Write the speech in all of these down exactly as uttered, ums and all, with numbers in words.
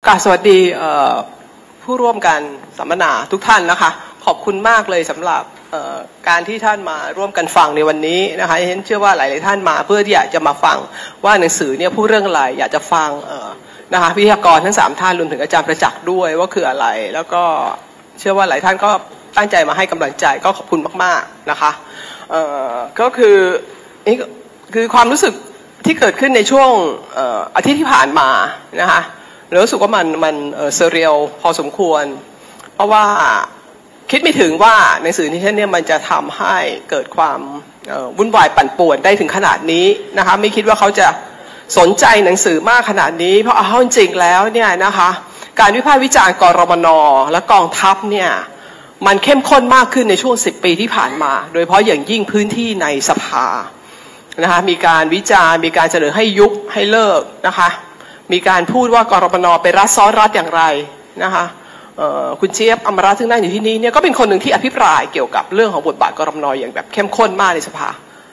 กราบสวัสดีผู้ร่วมกันสัมมนาทุกท่านนะคะขอบคุณมากเลยสำหรับการที่ท่านมาร่วมกันฟังในวันนี้นะคะฉันเชื่อว่าหลายๆท่านมาเพื่อที่อยากจะมาฟังว่าหนังสือเนี่ยพูดเรื่องอะไรอยากจะฟังนะคะวิทยากรทั้งสามท่านรวมถึงอาจารย์ประจักษ์ด้วยว่าคืออะไรแล้วก็เชื่อว่าหลายท่านก็ตั้งใจมาให้กำลังใจก็ขอบคุณมากๆนะคะก็คือนี่คือความรู้สึกที่เกิดขึ้นในช่วงอาทิตย์ที่ผ่านมานะคะรู้สึกว่ามันมันเซเรียลพอสมควรเพราะว่าคิดไม่ถึงว่าหนังสือที่เช่นนี้มันจะทำให้เกิดความวุ่นวายปั่นป่วนได้ถึงขนาดนี้นะคะไม่คิดว่าเขาจะสนใจหนังสือมากขนาดนี้เพราะเอาจริงแล้วเนี่ยนะคะการวิพากษ์วิจารณ์กรมน.และกองทัพเนี่ยมันเข้มข้นมากขึ้นในช่วงสิบปีที่ผ่านมาโดยเฉพาะอย่างยิ่งพื้นที่ในสภานะคะมีการวิจารณ์มีการเสนอให้ยุบให้เลิกนะคะมีการพูดว่ากรมน.ไปรัฐซ้อนรัฐอย่างไรนะคะคุณเจี๊ยบอมรรัตน์ซึ่งนั่งอยู่ที่นี่เนี่ยก็เป็นคนหนึ่งที่อภิปรายเกี่ยวกับเรื่องของบทบาทกรมน.อย่างแบบเข้มข้นมากในสภา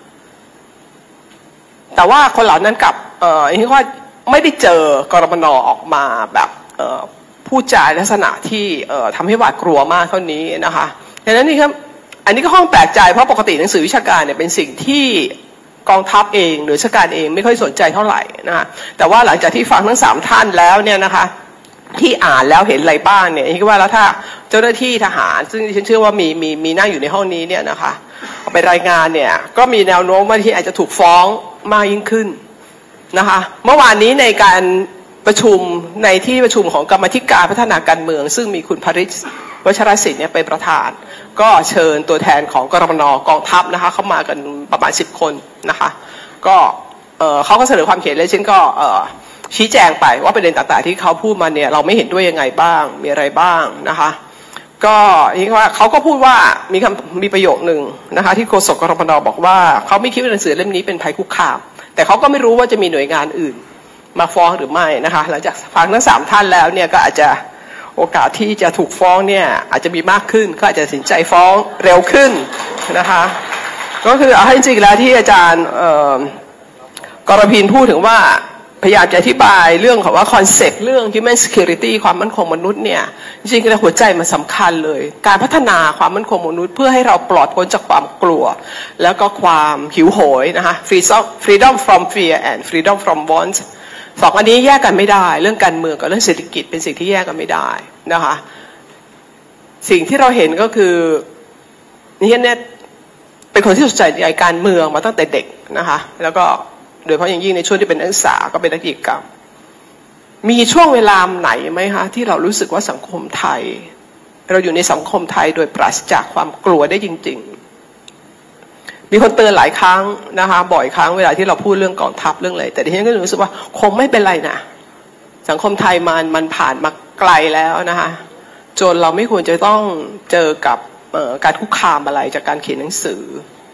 แต่ว่าคนเหล่านั้นกับเอ่อที่ว่าไม่ได้เจอกรมน.ออกมาแบบพูดจาลักษณะที่ทำให้หวาดกลัวมากเท่านี้นะคะดังนั้นนี่ครับอันนี้ก็ห้องแปลกใจเพราะปกติหนังสือวิชาการเนี่ยเป็นสิ่งที่กองทัพเองหรือราชการเองไม่ค่อยสนใจเท่าไหร่นะคะแต่ว่าหลังจากที่ฟังทั้งสามท่านแล้วเนี่ยนะคะที่อ่านแล้วเห็นอะไรบ้างเนี่ยคิดว่าแล้วถ้าเจ้าหน้าที่ทหารซึ่งฉันเชื่อว่ามีมีมีนั่งอยู่ในห้องนี้เนี่ยนะคะเอาไปรายงานเนี่ยก็มีแนวโน้มว่าที่อาจจะถูกฟ้องมากยิ่งขึ้นนะคะเมื่อวานนี้ในการประชุมในที่ประชุมของกรรมธิการพัฒนาการเมืองซึ่งมีคุณภริษฐ์วชรศิลป์เนี่ยเป็นประธานก็เชิญตัวแทนของกรมน.กองทัพนะคะเข้ามากันประมาณสิบคนนะคะก็เอ่อเขาก็เสนอความเห็นเลยฉันก็เอ่อชี้แจงไปว่าประเด็นต่างๆที่เขาพูดมาเนี่ยเราไม่เห็นด้วยยังไงบ้างมีอะไรบ้างนะคะก็นี่ว่าเขาก็พูดว่ามีคำมีประโยคหนึ่งนะคะที่โฆษกกรมน.บอกว่าเขาไม่คิดว่าหนังสือเล่มนี้เป็นภัยคุกคามแต่เขาก็ไม่รู้ว่าจะมีหน่วยงานอื่นมาฟ้องหรือไม่นะคะหลังจากฟังทั้งสามท่านแล้วเนี่ยก็อาจจะโอกาสที่จะถูกฟ้องเนี่ยอาจจะมีมากขึ้นก็อาจจะตัดสินใจฟ้องเร็วขึ้นนะคะก็คือเอาให้จริงแล้วที่อาจารย์กรพินพูดถึงว่าพยายามจะอธิบายเรื่องของว่าคอนเซ็ปต์เรื่อง human security ความมั่นคงมนุษย์เนี่ยจริงๆแล้วหัวใจมันสำคัญเลยการพัฒนาความมั่นคงมนุษย์เพื่อให้เราปลอดพ้นจากความกลัวแล้วก็ความหิวโหยนะคะ freedom from fear and freedom from wantสองอันนี้แยกกันไม่ได้เรื่องการเมืองกับเรื่องเศรษฐกิจเป็นสิ่งที่แยกกันไม่ได้นะคะสิ่งที่เราเห็นก็คือนี่เนี่ยเป็นคนที่สนใจในการเมืองมาตั้งแต่เด็กนะคะแล้วก็โดยเฉพาะอย่างยิ่งในช่วงที่เป็นนักศึกษาก็เป็นนักกิจกรรมมีช่วงเวลาไหนไหมคะที่เรารู้สึกว่าสังคมไทยเราอยู่ในสังคมไทยโดยปราศจากความกลัวได้จริงๆมีคนเตือนหลายครั้งนะคะบ่อยครั้งเวลาที่เราพูดเรื่องกองทัพเรื่องอะไรแต่ดิฉันก็รู้สึกว่าคงไม่เป็นไรนะสังคมไทยมันมันผ่านมาไกลแล้วนะคะจนเราไม่ควรจะต้องเจอกับการคุกคามอะไรจากการเขียนหนังสือ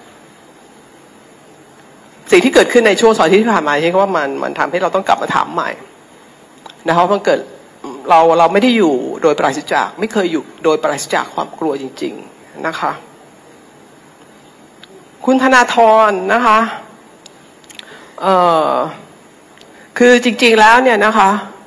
สิ่งที่เกิดขึ้นในช่วงสองอาทิตย์ที่ผ่านมาใช่ไหมว่ามันมันทำให้เราต้องกลับมาถามใหม่นะครับมันเกิดเราเราไม่ได้อยู่โดยปราศจากไม่เคยอยู่โดยปราศจากความกลัวจริงๆนะคะคุณธนาธรนะคะเอ่อคือจริงๆแล้วเนี่ยนะคะ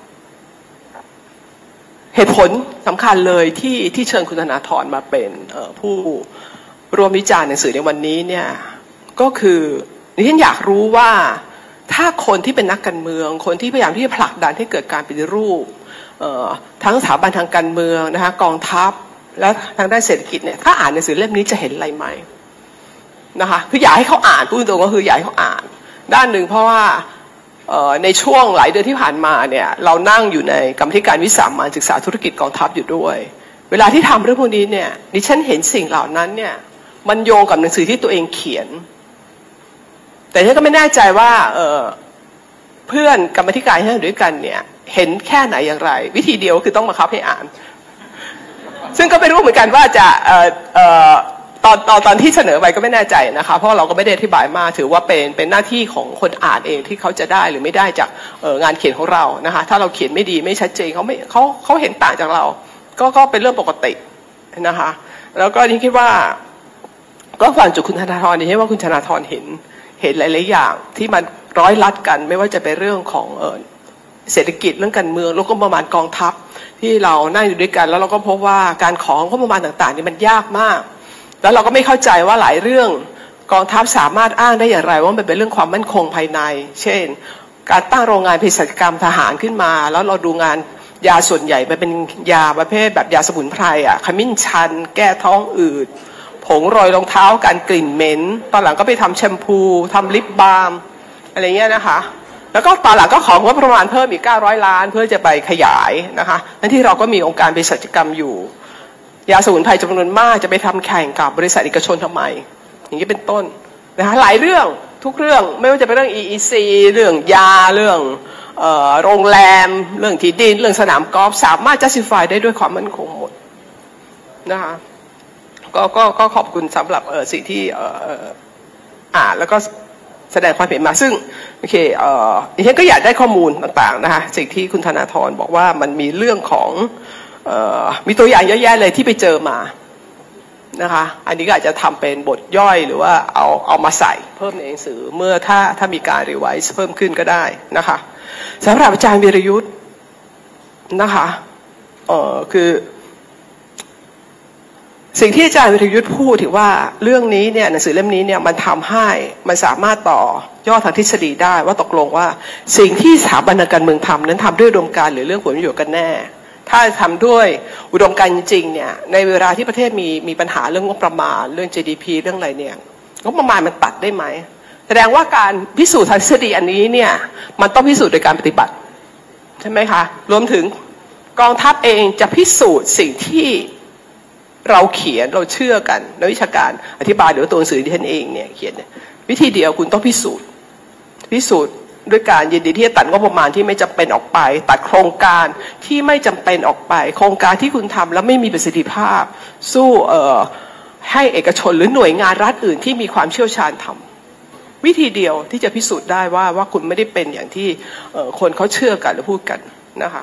เหตุผลสำคัญเลยที่ที่เชิญคุณธนาธรมาเป็นผู้ร่วมวิจารณ์หนังสือในวันนี้เนี่ยก็คือดิฉันอยากรู้ว่าถ้าคนที่เป็นนักการเมืองคนที่พยายามที่จะผลักดันให้เกิดการปฏิรูปทั้งสถาบันทางการเมืองนะคะกองทัพและทางด้านเศรษฐกิจเนี่ยถ้าอ่านหนังสือเล่มนี้จะเห็นอะไรไหมนะคะคืออยากให้เขาอ่านพูดตรงก็คืออยากให้เขาอ่านด้านหนึ่งเพราะว่าในช่วงหลายเดือนที่ผ่านมาเนี่ยเรานั่งอยู่ในกรรมธิการวิสามัญศึกษาธุรกิจกองทัพอยู่ด้วยเวลาที่ทำเรื่องพวกนี้เนี่ยดิฉันเห็นสิ่งเหล่านั้นเนี่ยมันโยงกับหนังสือที่ตัวเองเขียนแต่ฉันก็ไม่แน่ใจว่าเ, เพื่อนกรรมธิการที่นั่งด้วยกันเนี่ยเห็นแค่ไหนอย่างไรวิธีเดียวคือต้องบังคับให้อ่านซึ่งก็ไม่รู้เหมือนกันว่าจะเอ่อเอ่อตอนตอนตอนที่เสนอไปก็ไม่แน่ใจนะคะเพราะเราก็ไม่ได้อธิบายมากถือว่าเป็นเป็นหน้าที่ของคนอ่านเองที่เขาจะได้หรือไม่ได้จากเอ่องานเขียนของเรานะคะถ้าเราเขียนไม่ดีไม่ชัดเจนเขาไม่เขาเขาเห็นต่างจากเราก็ก็เป็นเรื่องปกตินะคะแล้วก็นี่คิดว่าก็ฟังจากคุณธนาธรนี่ใช่ว่าคุณธนาธรเห็นเห็นหลายๆอย่างที่มันร้อยลัดกันไม่ว่าจะเป็นเรื่องของเอ่อเศรษฐกิจเรื่องการเมืองแล้วก็ประมาณกองทัพที่เรานั่งอยู่ด้วยกันแล้วเราก็พบว่าการของงบประมาณต่างๆนี่มันยากมากแล้วเราก็ไม่เข้าใจว่าหลายเรื่องกองทัพสามารถอ้างได้อย่างไรว่ามันเป็นเรื่องความมั่นคงภายในเช่นการตั้งโรงงานเภสัชกรรมทหารขึ้นมาแล้วเราดูงานยาส่วนใหญ่มันเป็นยาประเภทแบบยาสมุนไพรอ่ะขมิ้นชันแก้ท้องอืดผงโรยรองเท้าการกลิ่นเหม็นตอนหลังก็ไปทำแชมพูทำลิปบาล์มอะไรเงี้ยนะคะแล้วก็ตอนหลังก็ของงบประมาณเพิ่มอีกเก้าร้อยล้านเพื่อจะไปขยายนะคะนั่นที่เราก็มีองค์การเภสัชกรรมอยู่ยาสมุนไพรจำนวนมากจะไปทำแข่งกับบริษัทเอกชนทำไมอย่างนี้เป็นต้นนะคะหลายเรื่องทุกเรื่องไม่ว่าจะเป็นเรื่อง อี อี ซี เรื่องยาเรื่องเอ่อโรงแรมเรื่องที่ดินเรื่องสนามกอล์ฟสามารถ justify ได้ด้วยความมั่นคงหมดนะคะก็ก็ก็ขอบคุณสำหรับเอ่อสิ่งที่เอ่ออ่านแล้วก็แสดงความเห็นมาซึ่งโอเคเอ่อดิฉันก็อยากได้ข้อมูลต่างๆนะคะสิ่งที่คุณธนาธรบอกว่ามันมีเรื่องของเอ่อมีตัวอย่างเยอะแยะเลยที่ไปเจอมานะคะอันนี้ก็อาจจะทำเป็นบทย่อยหรือว่าเอาเอามาใส่เพิ่มในหนังสือเมื่อถ้าถ้ามีการรีไวซ์เพิ่มขึ้นก็ได้นะคะสำหรับอาจารย์วีรยุทธ์นะคะเอ่อคือสิ่งที่อาจารย์วิทยุทธ์พูดถึงว่าเรื่องนี้เนี่ยหนังสือเล่มนี้เนี่ยมันทำให้มันสามารถต่อยอดทางทฤษฎีได้ว่าตกลงว่าสิ่งที่สถาบันการเมืองทำนั้นทำด้วยอุดมการณ์หรือเรื่องผลประโยชน์กันแน่ถ้าทำด้วยอุดมการณ์จริงเนี่ยในเวลาที่ประเทศมีมีปัญหาเรื่องงบประมาณเรื่อง จี ดี พี เรื่องอะไรเนี่ยงบประมาณมันตัดได้ไหมแสดงว่าการพิสูจน์ทางทฤษฎีอันนี้เนี่ยมันต้องพิสูจน์โดยการปฏิบัติใช่ไหมคะรวมถึงกองทัพเองจะพิสูจน์สิ่งที่เราเขียนเราเชื่อกันในวิชาการอธิบายหรือตัวหนังสือที่ท่านเองเนี่ยเขียนวิธีเดียวคุณต้องพิสูจน์พิสูจน์ด้วยการยินดีที่จะตัดงบประมาณที่ไม่จำเป็นออกไปตัดโครงการที่ไม่จำเป็นออกไปโครงการที่คุณทำแล้วไม่มีประสิทธิภาพสู้เอ่อให้เอกชนหรือหน่วยงานรัฐอื่นที่มีความเชี่ยวชาญทำวิธีเดียวที่จะพิสูจน์ได้ว่าว่าคุณไม่ได้เป็นอย่างที่เอ่อคนเขาเชื่อกันหรือพูดกันนะคะ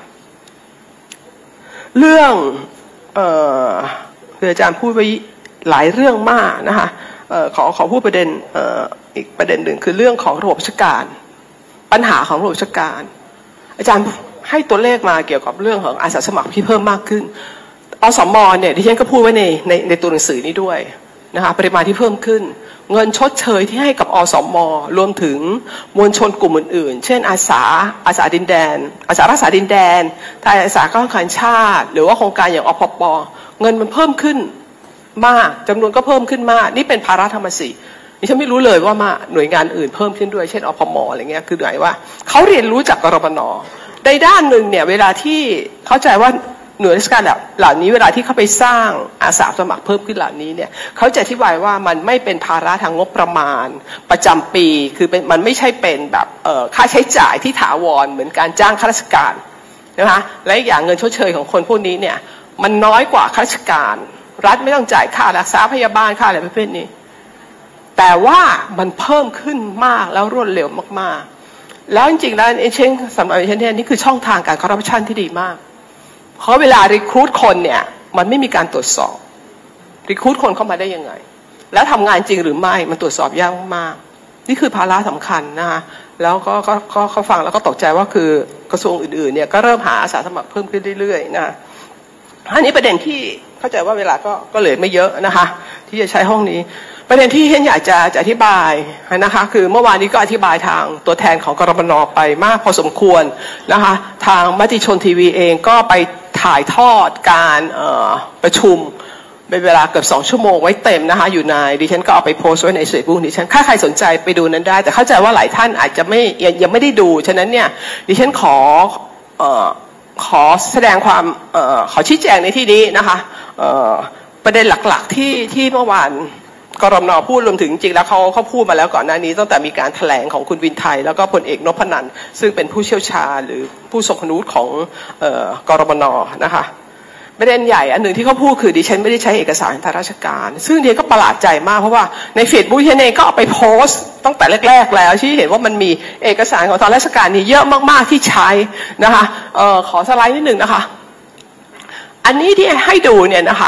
เรื่องเอ่อคืออาจารย์พูดไปหลายเรื่องมากนะคะเอ่อขอขอพูดประเด็นเอ่ออีกประเด็นหนึ่งคือเรื่องของระบบราชการปัญหาของระบบราชการอาจารย์ให้ตัวเลขมาเกี่ยวกับเรื่องของอาสาสมัครที่เพิ่มมากขึ้นอสม.เนี่ยที่ฉันก็พูดไว้ในในในตัวหนังสือนี้ด้วยนะคะปริมาณที่เพิ่มขึ้นเงินชดเชยที่ให้กับอสม.รวมถึงมวลชนกลุ่มอื่นๆเช่นอาสาอาสาดินแดนอาสารักษาดินแดนไทยอาสาข้าราชการชาติหรือว่าโครงการอย่างอพป.เงินมันเพิ่มขึ้นมากจำนวนก็เพิ่มขึ้นมากนี่เป็นภาระธรรมสิดิฉันไม่รู้เลยว่ามาหน่วยงานอื่นเพิ่มขึ้นด้วยเช่นอพม.อะไรเงี้ยคือหมายว่าเขาเรียนรู้จากกรมน.ในด้านหนึ่งเนี่ยเวลาที่เข้าใจว่าหน่วยราชการเหล่านี้เวลาที่เขาไปสร้างอาสาสมัครเพิ่มขึ้นเหล่านี้เนี่ยเขาจะอธิบายว่ามันไม่เป็นภาระทางงบประมาณประจำปีคือเป็นมันไม่ใช่เป็นแบบเอ่อค่าใช้จ่ายที่ถาวรเหมือนการจ้างข้าราชการนะคะและอีกอย่างเงินชดเชยของคนพวกนี้เนี่ยมันน้อยกว่าข้าราชการรัฐไม่ต้องจ่ายค่ารักษาพยาบาลค่าอะไรประเภทนี้แต่ว่ามันเพิ่มขึ้นมากแล้วรวดเร็วมากๆแล้วจริงๆแล้วเอเชนสำหรับเอเชนเนี่ยนี่คือช่องทางการคอร์รัปชันที่ดีมากเพราะเวลารีครูทคนเนี่ยมันไม่มีการตรวจสอบรีครูทคนเข้ามาได้ยังไงแล้วทำงานจริงหรือไม่มันตรวจสอบยากมากนี่คือภาระสำคัญนะคะแล้วก็ก็ก็เขาฟังแล้วก็ตกใจว่าคือกระทรวงอื่นๆเนี่ยก็เริ่มหาอาสาสมัครเพิ่มขึ้นเรื่อยๆนะอันนี้ประเด็นที่เข้าใจว่าเวลาก็ก็เหลือไม่เยอะนะคะที่จะใช้ห้องนี้ประเด็นที่เห็นอยากจะจะอธิบายนะคะคือเมื่อวานนี้ก็อธิบายทางตัวแทนของกรมน.ไปมากพอสมควรนะคะทางมติชนทีวีเองก็ไปถ่ายทอดการประชุมเป็นเวลาเกือบสองชั่วโมงไว้เต็มนะคะอยู่ในดิฉันก็เอาไปโพสต์ไว้ในเฟซบุ๊กดิฉันถ้าใครสนใจไปดูนั้นได้แต่เข้าใจว่าหลายท่านอาจจะไม่ยังยังไม่ได้ดูฉะนั้นเนี่ยดิฉันขอขอแสดงความเอ่อขอชี้แจงในที่นี้นะคะเอ่อประเด็นหลักๆที่ที่เมื่อวานกรมน.พูดรวมถึงจริงแล้วเขาเขาพูดมาแล้วก่อนหน้านี้ตั้งแต่มีการแถลงของคุณวินไทยแล้วก็พลเอกนพนันท์ซึ่งเป็นผู้เชี่ยวชาญหรือผู้ทรงคุณวุฒิของเอ่อกรมน.นะคะประเด็นใหญ่อันหนึ่งที่เขาพูดคือดิฉันไม่ได้ใช้เอกสารทางราชการซึ่งดิฉันก็ประหลาดใจมากเพราะว่าในเฟซบุ๊กดิฉันเองก็เอาไปโพสต์ตั้งแต่แรกๆแล้วที่เห็นว่ามันมีเอกสารของทางราชการนี่เยอะมากๆที่ใช้นะคะเอ่อขอสไลด์นิดหนึ่งนะคะอันนี้ที่ให้ดูเนี่ยนะคะ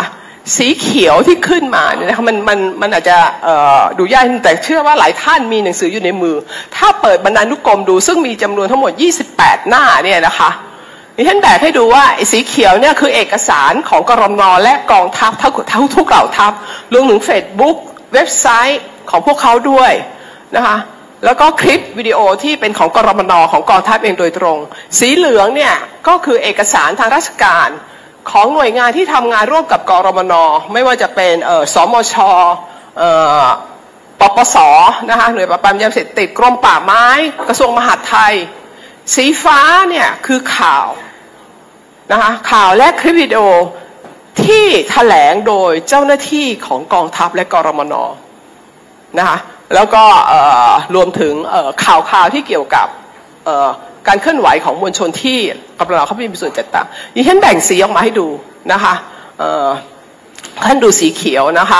สีเขียวที่ขึ้นมาเนี่ยนะคะมันมันมันอาจจะดูยากแต่เชื่อว่าหลายท่านมีหนังสืออยู่ในมือถ้าเปิดบรรณานุกรมดูซึ่งมีจำนวนทั้งหมดยี่สิบแปดหน้าเนี่ยนะคะดิฉันแบ่งให้ดูว่าสีเขียวเนี่ยคือเอกสารของกรมนและกองทัพทั้งทั้งทุกเหล่าทัพรวมถึง Facebook เว็บไซต์ของพวกเขาด้วยนะคะแล้วก็คลิปวิดีโอที่เป็นของกรมนของกองทัพเองโดยตรงสีเหลืองเนี่ยก็คือเอกสารทางราชการของหน่วยงานที่ทำงานร่วมกับกรมนไม่ว่าจะเป็นสมชปปสนะคะหน่วยปราบปรามยาเสพติดกรมป่าไม้กระทรวงมหาดไทยสีฟ้าเนี่ยคือข่าวนะคะข่าวและคลิปวิดีโอที่แถลงโดยเจ้าหน้าที่ของกองทัพและกรมนนะคะแล้วก็รวมถึงข่าวข่าวที่เกี่ยวกับการเคลื่อนไหวของมวลชนที่กรมนเขามีส่วนจัดตั้งดิฉันแบ่งสีออกมาให้ดูนะคะท่านดูสีเขียวนะคะ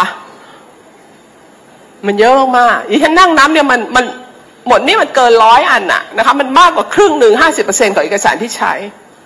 มันเยอะมากๆดิฉันนั่งนับเนี่ยมันมันหมดนี่มันเกินร้อยอันน่ะนะคะมันมากกว่าครึ่งหนึ่งห้าสิบเปอร์เซ็นต์ของเอกสารที่ใช้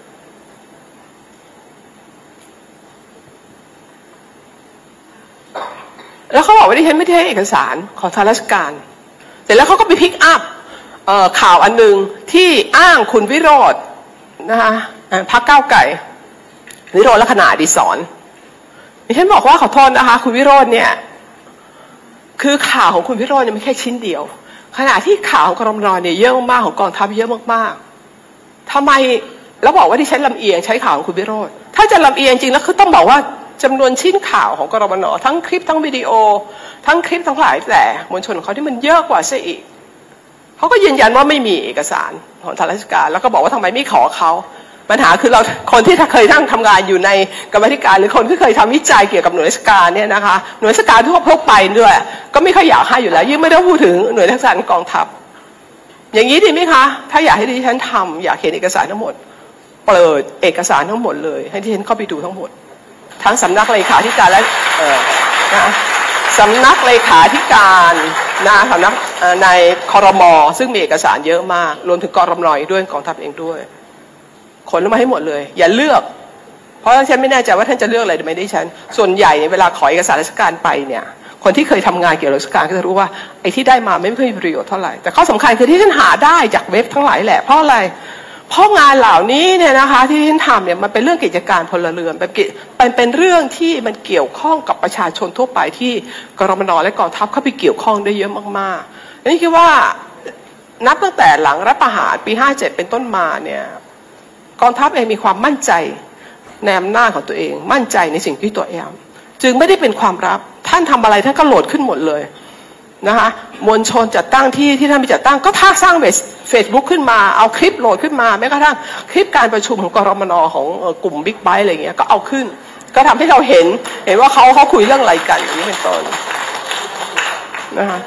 แล้วเขาบอกว่าดิฉันไม่ได้ให้เอกสารของทางราชการแต่แล้วเขาก็ไปพิกอัพข่าวอันหนึ่งที่อ้างคุณวิโรจน์นะคะพรรคก้าวไกลวิโรจน์ลักษณะอดิศรดิฉันบอกว่าขอโทษนะคะคุณวิโรจน์เนี่ยคือข่าวของคุณวิโรจน์เนี่ยไม่แค่ชิ้นเดียวขณะที่ข่าวของกรมนเนี่ยเยอะมากของกองทัพเยอะมากๆทำไมแล้วบอกว่าที่ใช้ลำเอียงใช้ข่าวของคุณวิโรจน์ถ้าจะลำเอียงจริงแล้วคือต้องบอกว่าจำนวนชิ้นข่าวของกรมนทั้งคลิปทั้งวิดีโอทั้งคลิปทั้งหลายแต่มวลชนของเขาที่มันเยอะกว่าซะอีกเขาก็ยืนยันว่าไม่มีเอกสารของทางราชการแล้วก็บอกว่าทำไมไม่ขอเขาปัญหาคือเราคนที่เคยนั่งทำงานอยู่ในกรรมธิการหรือคนที่เคยทำวิจัยเกี่ยวกับหน่วยราชการเนี่ยนะคะหน่วยราชการทั่วพวกไปด้วยก็ไม่ค่อยอยากให้อยู่แล้วยิ่งไม่ได้พูดถึงหน่วยราชการกองทัพอย่างนี้ดีไหมคะถ้าอยากให้ดิฉันทำอยากเห็นเอกสารทั้งหมดเปิดเอกสารทั้งหมดเลยให้ดิฉันเข้าไปดูทั้งหมดทั้งสำนักเลขาธิการและเอ่อนะสำนักเลขาธิการนะสำนักในครม.ซึ่งมีเอกสารเยอะมากรวมถึงกรมน.ด้วยกองทัพเองด้วยขนมาให้หมดเลยอย่าเลือกเพราะฉันไม่แน่ใจว่าท่านจะเลือกอะไรไม่ได้ฉันส่วนใหญ่เวลาขอเอกสารราชการไปเนี่ยคนที่เคยทำงานเกี่ยวกับราชการก็จะรู้ว่าไอ้ที่ได้มาไม่ค่อยมีประโยชน์เท่าไหร่แต่ข้อสำคัญคือที่ฉันหาได้จากเว็บทั้งหลายแหละเพราะอะไรเพราะงานเหล่านี้เนี่ยนะคะที่ฉันทำเนี่ยมันเป็นเรื่องกิจการพลเรือนเป็นเป็นเป็นเรื่องที่มันเกี่ยวข้องกับประชาชนทั่วไปที่กรมนและกองทัพเข้าไปเกี่ยวข้องได้เยอะมากๆนี่คิดว่านับตั้งแต่หลังรัฐประหารปีห้าเจ็ดเป็นต้นมาเนี่ยกองทัพเองมีความมั่นใจในอำนาจของตัวเองมั่นใจในสิ่งที่ตัวเองจึงไม่ได้เป็นความลับท่านทำอะไรท่านก็โหลดขึ้นหมดเลยนะคะมวลชนจัดตั้งที่ที่ท่านไปจัดตั้งก็ท่าสร้างเฟซบุ๊กขึ้นมาเอาคลิปโหลดขึ้นมาแม้กระทั่งคลิปการประชุมของกรมนของกลุ่มบิ๊กไบค์อะไรเงี้ยก็เอาขึ้นก็ทำให้เราเห็นเห็นว่าเขาเขาคุยเรื่องอะไรกันอย่างนี้เป็นต้นนะคะ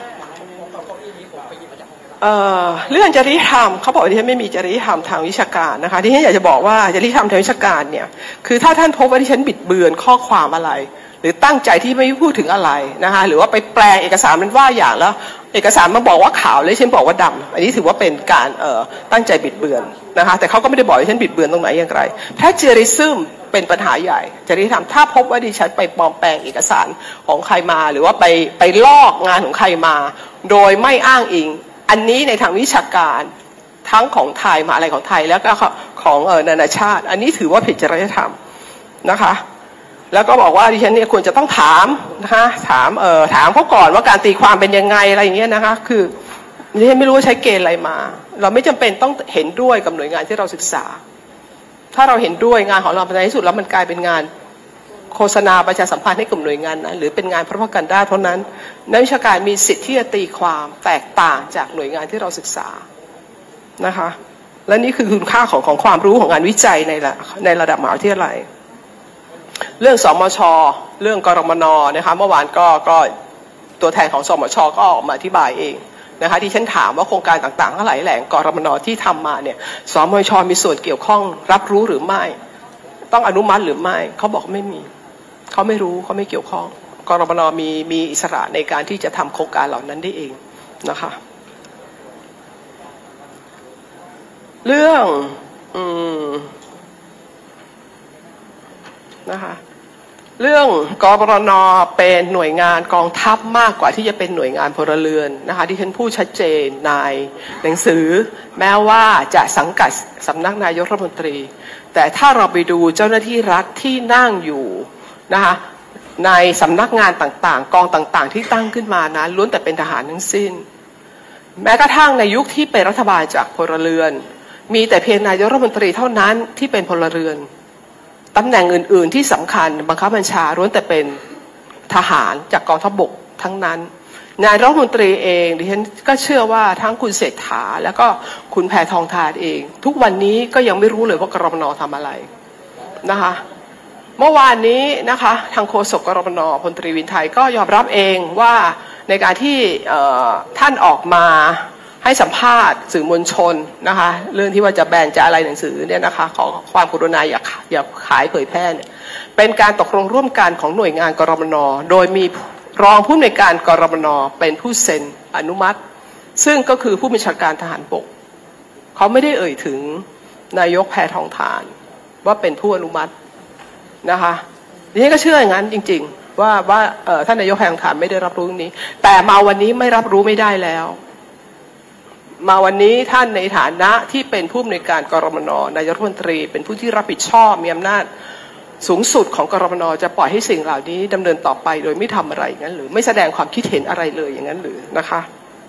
เอ่อเรื่องจริยธรรมเขาบอกว่าที่ฉันไม่มีจริยธรรมทางวิชาการนะคะที่ฉันอยากจะบอกว่าจริยธรรมทางวิชาการเนี่ยคือถ้าท่านพบว่าที่ฉันบิดเบือนข้อความอะไรหรือตั้งใจที่ไม่พูดถึงอะไรนะคะหรือว่าไปแปลงเอกสารมันว่าอย่างแล้วเอกสารมาบอกว่าขาวเลยฉันบอกว่าดำอันนี้ถือว่าเป็นการเอ่อตั้งใจบิดเบือนนะคะแต่เขาก็ไม่ได้บอกว่าฉันบิดเบือนตรงไหนอย่างไรแพทเจอริซึมเป็นปัญหาใหญ่จริยธรรมถ้าพบว่าดิฉันไปปลอมแปลงเอกสารของใครมาหรือว่าไปไปลอกงานของใครมาโดยไม่อ้างอิงอันนี้ในทางวิชาการทั้งของไทยมหาวิทยาลัยของไทยแล้วก็ของเอ่อนานาชาติอันนี้ถือว่าผิดจริยธรรมนะคะแล้วก็บอกว่าดิฉันเนี่ยควรจะต้องถามนะคะถามเอ่อถามเขาก่อนว่าการตีความเป็นยังไงอะไรอย่างเงี้ยนะคะคือดิฉันไม่รู้ว่าใช้เกณฑ์อะไรมาเราไม่จำเป็นต้องเห็นด้วยกับหน่วยงานที่เราศึกษาถ้าเราเห็นด้วยงานของเราในที่สุดแล้วมันกลายเป็นงานโฆษณาประชาสัมพันธ์ให้กับหน่วยงานนั้นหรือเป็นงานพระกันได้เพราะนั้นนักวิชาการมีสิทธิ์ที่จะตีความแตกต่างจากหน่วยงานที่เราศึกษานะคะและนี่คือคุณค่าของของความรู้ของงานวิจัยในระในระดับมหาวิทยาลัยเรื่องสมช.เรื่องกรมน.นะคะเมื่อวานก็ก็ตัวแทนของสมช.ก็ออกมาอธิบายเองนะคะที่ฉันถามว่าโครงการต่างๆทั้งหลายแหล่งกรมน.ที่ทำมาเนี่ยสมช.มีส่วนเกี่ยวข้องรับรู้หรือไม่ต้องอนุมัติหรือไม่เขาบอกไม่มีเขาไม่รู้เขาไม่เกี่ยวข้องกรมน.มีมีอิสระในการที่จะทำโครงการเหล่านั้นได้เองนะคะเรื่องอืมนะคะเรื่องกปรน.เป็นหน่วยงานกองทัพมากกว่าที่จะเป็นหน่วยงานพลเรือนนะคะที่ฉันพูดชัดเจนในหนังสือแม้ว่าจะสังกัดสำนักนายกรัฐมนตรีแต่ถ้าเราไปดูเจ้าหน้าที่รัฐที่นั่งอยู่นะคะในสำนักงานต่างๆกองต่างๆที่ตั้งขึ้นมานะล้วนแต่เป็นทหารทั้งสิ้นแม้กระทั่งในยุคที่เป็นรัฐบาลจากพลเรือนมีแต่เพียงนายกรัฐมนตรีเท่านั้นที่เป็นพลเรือนตำแหน่งอื่นๆที่สำคัญบังคับบัญชาล้วนแต่เป็นทหารจากกองทัพบกทั้งนั้นนายรัฐมนตรีเองดิฉันก็เชื่อว่าทั้งคุณเศรษฐาแล้วก็คุณแพทองธารเองทุกวันนี้ก็ยังไม่รู้เลยว่ากรมน.ทำอะไรนะคะเมื่อวานนี้นะคะทางโฆษกกรมน.พลตรีวินไทยก็ยอมรับเองว่าในการที่ท่านออกมาให้สัมภาษณ์สื่อมวลชนนะคะเรื่องที่ว่าจะแบนจะอะไรหนังสือเนี่ยนะคะขอความกรุณาอย่าอย่าขายเผยแพร่เนี่ยเป็นการตกลงร่วมกันของหน่วยงานกรมน.โดยมีรองผู้อำนวยการกรมน.เป็นผู้เซ็นอนุมัติซึ่งก็คือผู้บัญชาการทหารบกเขาไม่ได้เอ่ยถึงนายกแพทองธารว่าเป็นผู้อนุมัตินะคะดิฉันก็เชื่ออย่างนั้นจริงๆว่าว่าท่านนายกแพทองธารไม่ได้รับรู้นี้แต่มาวันนี้ไม่รับรู้ไม่ได้แล้วมาวันนี้ท่านในฐานะที่เป็นผู้อำนวยการกรมน.นายกรัฐมนตรีเป็นผู้ที่รับผิดชอบมีอำนาจสูงสุดของกรมน.จะปล่อยให้สิ่งเหล่านี้ดำเนินต่อไปโดยไม่ทำอะไรอย่างนั้นหรือไม่แสดงความคิดเห็นอะไรเลยอย่างนั้นหรือนะคะ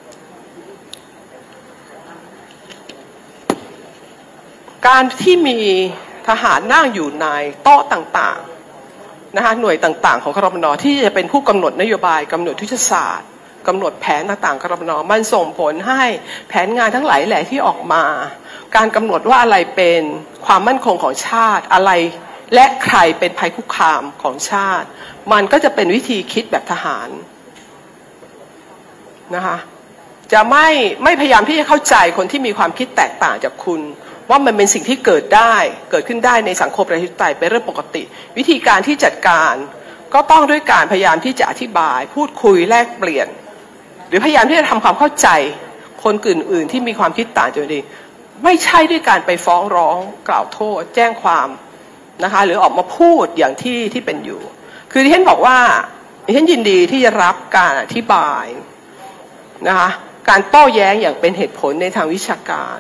การที่มีทหารนั่งอยู่ในโต๊ะต่างๆนะคะหน่วยต่างๆของกรมน.ที่จะเป็นผู้กำหนดนโยบายกำหนดยุทธศาสตร์กำหนดแผนต่างๆกรมน.มันส่งผลให้แผนงานทั้งหลายแหล่ที่ออกมาการกำหนดว่าอะไรเป็นความมั่นคงของชาติอะไรและใครเป็นภัยคุกคามของชาติมันก็จะเป็นวิธีคิดแบบทหารนะคะจะไม่ไม่พยายามที่จะเข้าใจคนที่มีความคิดแตกต่างจากคุณว่ามันเป็นสิ่งที่เกิดได้เกิดขึ้นได้ในสังคมประชาธิปไตยเป็นเรื่องปกติวิธีการที่จัดการก็ต้องด้วยการพยายามที่จะอธิบายพูดคุยแลกเปลี่ยนหรือพยายามที่จะทำความเข้าใจคนอื่นๆที่มีความคิดต่างจากนี้ไม่ใช่ด้วยการไปฟ้องร้องกล่าวโทษแจ้งความนะคะหรือออกมาพูดอย่างที่ที่เป็นอยู่คือที่ฉันบอกว่าที่ฉันยินดีที่จะรับการอธิบายนะคะการโต้แย้งอย่างเป็นเหตุผลในทางวิชาการ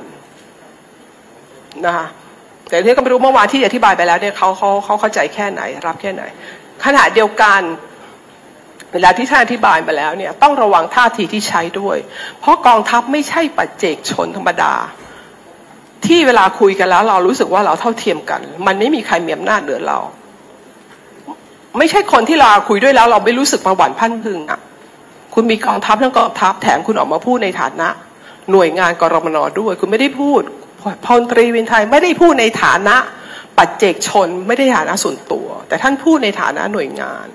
นะคะแต่ที่ก็ไม่รู้เมื่อวานที่อธิบายไปแล้วเนี่ยเขาเขาเขาเข้าใจแค่ไหนรับแค่ไหนขณะเดียวกันเวลาที่ท่านอธิบายมาแล้วเนี่ยต้องระวังท่าทีที่ใช้ด้วยเพราะกองทัพไม่ใช่ปัจเจกชนธรรมดาที่เวลาคุยกันแล้วเรารู้สึกว่าเราเท่าเทียมกันมันไม่มีใครมีอำนาจเหนือเราไม่ใช่คนที่เราคุยด้วยแล้วเราไม่รู้สึกประหวั่นพันพึงอ่ะคุณมีกองทัพทั้งกองทัพแถมคุณออกมาพูดในฐานะหน่วยงานกรมน.ด้วยคุณไม่ได้พูดพลตรีวินไทยไม่ได้พูดในฐานะปัจเจกชนไม่ได้ฐานะส่วนตัวแต่ท่านพูดในฐานะหน่วยงาน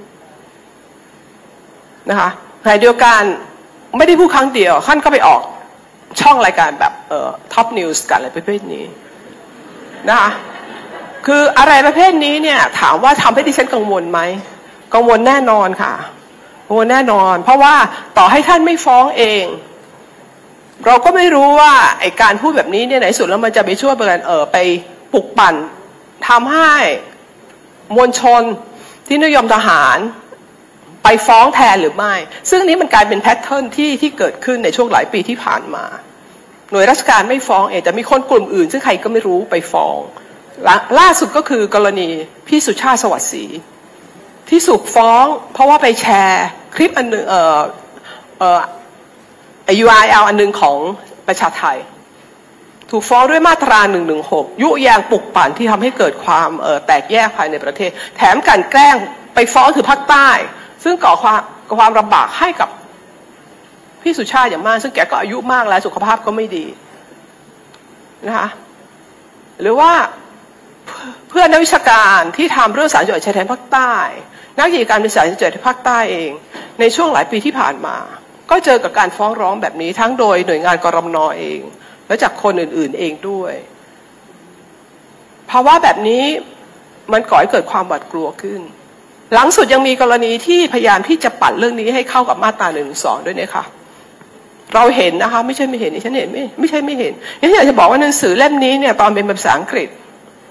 นะคะในเดียวกันไม่ได้พูดครั้งเดียวท่านก็ไปออกช่องรายการแบบเอ่อท็อปนิวส์กันอะไรประเภทนี้นะคะคืออะไรประเภทนี้เนี่ยถามว่าทำให้ดิฉันกังวลไหมกังวลแน่นอนค่ะกังวลแน่นอนเพราะว่าต่อให้ท่านไม่ฟ้องเองเราก็ไม่รู้ว่าไอ้การพูดแบบนี้เนี่ยไหนสุดแล้วมันจะไปช่วยเป็นเออไปปลุกปั่นทำให้มวลชนที่นิยมทหารไปฟ้องแทนหรือไม่ซึ่งนี้มันกลายเป็นแพทเทิร์นที่ที่เกิดขึ้นในช่วงหลายปีที่ผ่านมาหน่วยราชการไม่ฟ้องเองแต่มีคนกลุ่มอื่นซึ่งใครก็ไม่รู้ไปฟ้องล่าสุดก็คือกรณีพี่สุชาติสวัสดิ์ศรีที่ถูกฟ้องเพราะว่าไปแชร์คลิปอันหนึ่งเอ่อเอ่อ ยู อาร์ แอล อันหนึ่งของประชาไทยถูกฟ้องด้วยมาตราหนึ่งหนึ่งหกยุยงปลุกปั่นที่ทำให้เกิดความเอ่อแตกแยกภายในประเทศแถมกันแกล้งไปฟ้องถึงภาคใต้ซึ่งก่อความความลำบากให้กับพี่สุชาติอย่างมากซึ่งแกก็อายุมากแล้วสุขภาพก็ไม่ดีนะคะหรือว่าเพื่อนนักวิชาการที่ทำเรื่องสารจังหวัดชายแดนภาคใต้นักกิจการเป็นสารจังหวัดภาคใต้เองในช่วงหลายปีที่ผ่านมาก็เจอกับการฟ้องร้องแบบนี้ทั้งโดยหน่วยงานกรมน.เองและจากคนอื่นๆเองด้วยภาวะแบบนี้มันก่อให้เกิดความหวาดกลัวขึ้นหลังสุดยังมีกรณีที่พยายามที่จะปั่นเรื่องนี้ให้เข้ากับมาตราหนึ่งสองด้วยนะคะเราเห็นนะคะไม่ใช่ไม่เห็นฉันเห็นไม่ไม่ใช่ไม่เห็นฉันอยากจะบอกว่าหนังสือเล่มนี้เนี่ยตอนเป็นภาษาอังกฤษ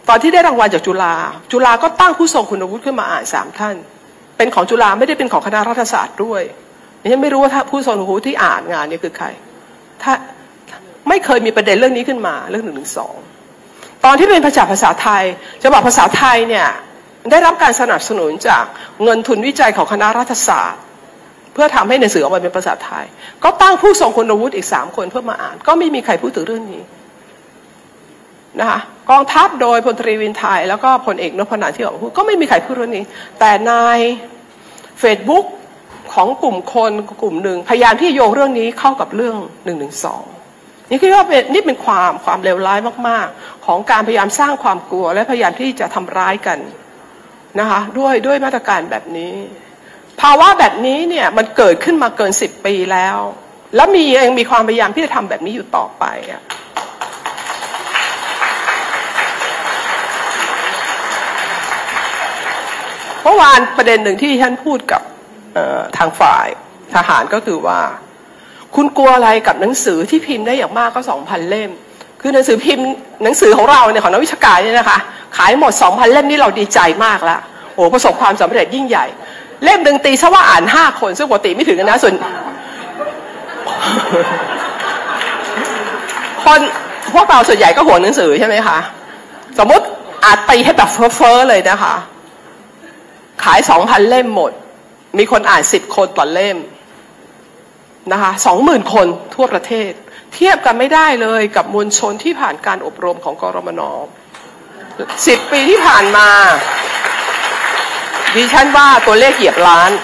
ตอนที่ได้รางวัลจากจุฬาจุฬาก็ตั้งผู้ทรงคุณวุฒิขึ้นมาอ่านสามท่านเป็นของจุฬาไม่ได้เป็นของคณะรัฐศาสตร์ด้วยฉันไม่รู้ว่าผู้ทรงคุณวุฒิที่อ่านงานนี้คือใครถ้าไม่เคยมีประเด็นเรื่องนี้ขึ้นมาเรื่องหนึ่งหนึ่งสองตอนที่เป็นภาษาภาษาไทยฉบับภาษาไทยเนี่ยได้รับการสนับสนุนจากเงินทุนวิจัยของคณะรัฐศาสตร์เพื่อทำให้หนังสือออกมาเป็นภาษาไทยก็ตั้งผู้ทรงคุณวุฒิอีกสามคนเพื่อมาอ่านก็ไม่มีใครพูดถึงเรื่องนี้นะคะกองทัพโดยพลตรีวินไทยแล้วก็พลเอกนพนันที่ออกมาพูดก็ไม่มีใครพูดเรื่องนี้แต่ในเฟซบุ๊กของกลุ่มคนกลุ่มหนึ่งพยายามที่โยงเรื่องนี้เข้ากับเรื่องหนึ่งหนึ่งสองนี่คิดว่าเป็นนี่เป็นความความเลวร้ายมากๆของการพยายามสร้างความกลัวและพยายามที่จะทำร้ายกันนะคะด้วยด้วยมาตรการแบบนี้ภาวะแบบนี้เนี่ยมันเกิดขึ้นมาเกินสิบปีแล้วแล้วมีเองมีความพยายามที่จะทำแบบนี้อยู่ต่อไปอ่ะเมื่อวานประเด็นหนึ่งที่ฉันพูดกับทางฝ่ายทหารก็คือว่าคุณกลัวอะไรกับหนังสือที่พิมพ์ได้อย่างมากก็สองพันเล่มคือหนังสือพิมพ์หนังสือของเราเนี่ยของนักวิชาการเนี่ยนะคะขายหมดสองพันเล่มนี่เราดีใจมากแล้วโอ้ประสบความสำเร็จยิ่งใหญ่เล่มหนึ่งตีซะว่าอ่านห้าคนซึ่งปกติไม่ถึงกันนะส่วนคนพวกเราส่วนใหญ่ก็หวงหนังสือใช่ไหมคะสมมติอาจตีให้แบบเฟ้อๆเลยนะคะขายสองพันเล่มหมดมีคนอ่านสิบคนต่อเล่มนะคะสองหมื่นคนทั่วประเทศเทียบกันไม่ได้เลยกับมวลชนที่ผ่านการอบรมของกรมน.สิบปีที่ผ่านมาดิฉันว่าตัวเลขเหยียบล้าน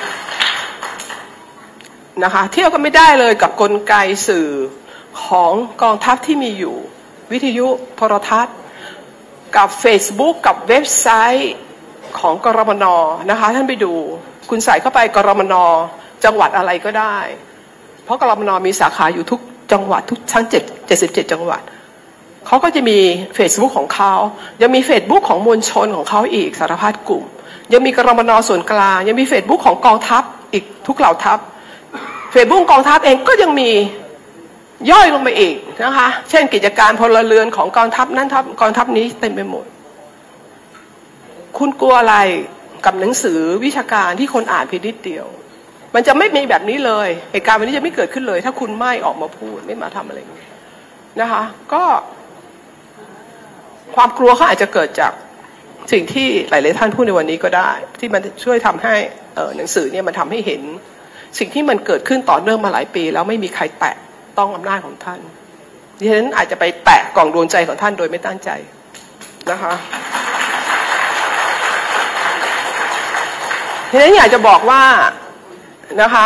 นะคะเทียบกันไม่ได้เลยกับกลไกสื่อของกองทัพที่มีอยู่วิทยุโทรทัศน์กับ Facebook กับเว็บไซต์ของกรมน.นะคะท่านไปดูคุณใส่เข้าไปกรมน.จังหวัดอะไรก็ได้เพราะกรมน.มีสาขาอยู่ทุกจังหวัดทุกทั้งเจ็ดเจ็ดสิบเจ็ดจังหวัดเขาก็จะมี Facebook ของเขายังมี Facebook ของมวลชนของเขาอีกสารพัดกลุ่มยังมีกรมน.ส่วนกลางยังมี Facebook ของกองทัพอีกทุกเหล่าทัพ Facebook กองทัพเองก็ยังมีย่อยลงไปอีกนะคะเช่นกิจการพลเรือนของกองทัพนั้นทัพกองทัพนี้เต็มไปหมดคุณกลัวอะไรกับหนังสือวิชาการที่คนอ่านเพียงนิดเดียวมันจะไม่มีแบบนี้เลยเหตุการณ์แบบนี้จะไม่เกิดขึ้นเลยถ้าคุณไม่ออกมาพูดไม่มาทำอะไรนะคะก็ความกลัวเขาอาจจะเกิดจากสิ่งที่หลายๆท่านพูดในวันนี้ก็ได้ที่มันช่วยทำให้เอ่อหนังสือเนี่ยมันทำให้เห็นสิ่งที่มันเกิดขึ้นต่อเนื่องมาหลายปีแล้วไม่มีใครแตะต้องอำนาจของท่านดิฉันอาจจะไปแตะกล่องดวงใจของท่านโดยไม่ตั้งใจนะคะทีนี้อยากจะบอกว่านะคะ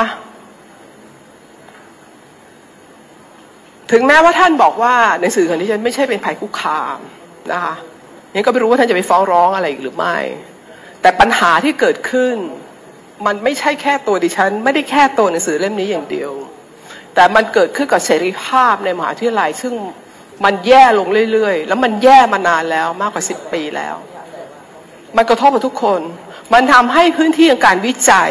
ถึงแม้ว่าท่านบอกว่าหนังสือของดิฉันไม่ใช่เป็นภัยคุกคามนะคะนี่ก็ไม่รู้ว่าท่านจะไปฟ้องร้องอะไรอีกหรือไม่แต่ปัญหาที่เกิดขึ้นมันไม่ใช่แค่ตัวดิฉันไม่ได้แค่ตัวหนังสือเล่มนี้อย่างเดียวแต่มันเกิดขึ้นกับเสรีภาพในมหาวิทยาลัยซึ่งมันแย่ลงเรื่อยๆแล้วมันแย่มานานแล้วมากกว่าสิบปีแล้วมันกระทบกับทุกคนมันทำให้พื้นที่การวิจัย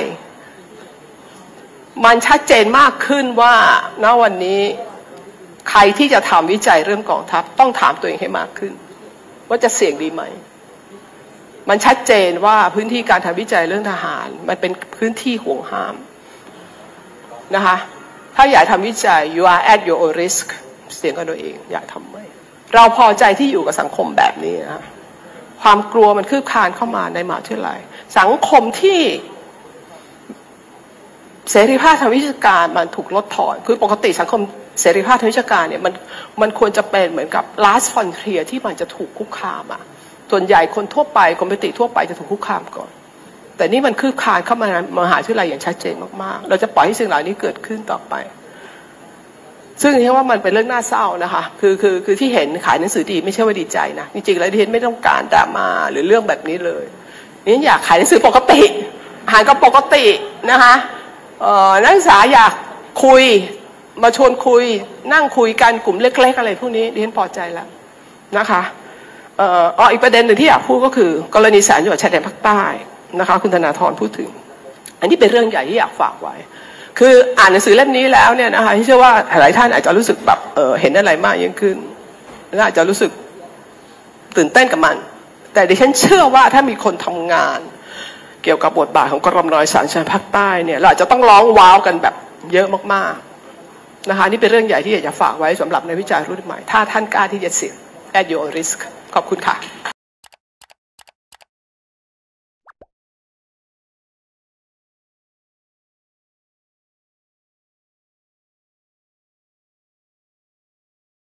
มันชัดเจนมากขึ้นว่าณวันนี้ใครที่จะทำวิจัยเรื่องกองทัพต้องถามตัวเองให้มากขึ้นว่าจะเสี่ยงดีไหมมันชัดเจนว่าพื้นที่การทำวิจัยเรื่องทหารมันเป็นพื้นที่ห่วงห้ามนะคะถ้าอยากทำวิจัย you are at your own risk เสี่ยงกันตัวเองอยากทำไหมเราพอใจที่อยู่กับสังคมแบบนี้นะความกลัวมันคืบคลานเข้ามาในมหาวิทยาลัยสังคมที่เสรีภาพทางวิชาการมันถูกลดทอนคือปกติสังคมเสรีภาพทางวิชาการเนี่ยมันมันควรจะเป็นเหมือนกับ last frontier ที่มันจะถูกคุกคามอ่ะส่วนใหญ่คนทั่วไปคนปกติทั่วไปจะถูกคุกคามก่อนแต่นี่มันคืบคลานเข้ามาในมหาวิทยาลัยอย่างชัดเจนมากๆเราจะปล่อยให้สิ่งเหล่านี้เกิดขึ้นต่อไปซึ่งเรียกว่ามันเป็นเรื่องน่าเศร้านะคะคือคือคือที่เห็นขายหนังสือดีไม่ใช่ว่าดีใจนะจริงๆแล้วดิฉันไม่ต้องการดราม่าหรือเรื่องแบบนี้เลยนี่อยากขายหนังสือปกติอาหารก็ปกตินะคะเอ่อนักศึกษาอยากคุยมาชวนคุยนั่งคุยกันกลุ่มเล็กๆอะไรพวกนี้ดิฉันพอใจแล้วนะคะเอ่ออ๋ออีกประเด็นหนึ่งที่อยากพูดก็คือกรณีศาลจังหวัดชายแดนภาคใต้นะคะคุณธนาธรพูดถึงอันนี้เป็นเรื่องใหญ่ที่อยากฝากไว้คืออ่านหนังสือเล่มนี้แล้วเนี่ยนะคะที่เชื่อว่าหลายท่านอาจจะรู้สึกแบบเออเห็นอะไรมากยิ่งขึ้นและอาจจะรู้สึกตื่นเต้นกับมันแต่ดิฉันเชื่อว่าถ้ามีคนทำงานเกี่ยวกับบทบาทของกรมน.สารชนภาคใต้เนี่ยเราอาจจะต้องร้องว้าวกันแบบเยอะมากๆนะคะนี่เป็นเรื่องใหญ่ที่อยากจะฝากไว้สำหรับในวิจัยรุ่นใหม่ถ้าท่านกล้าที่จะเสี่ยง at your risk ขอบคุณค่ะ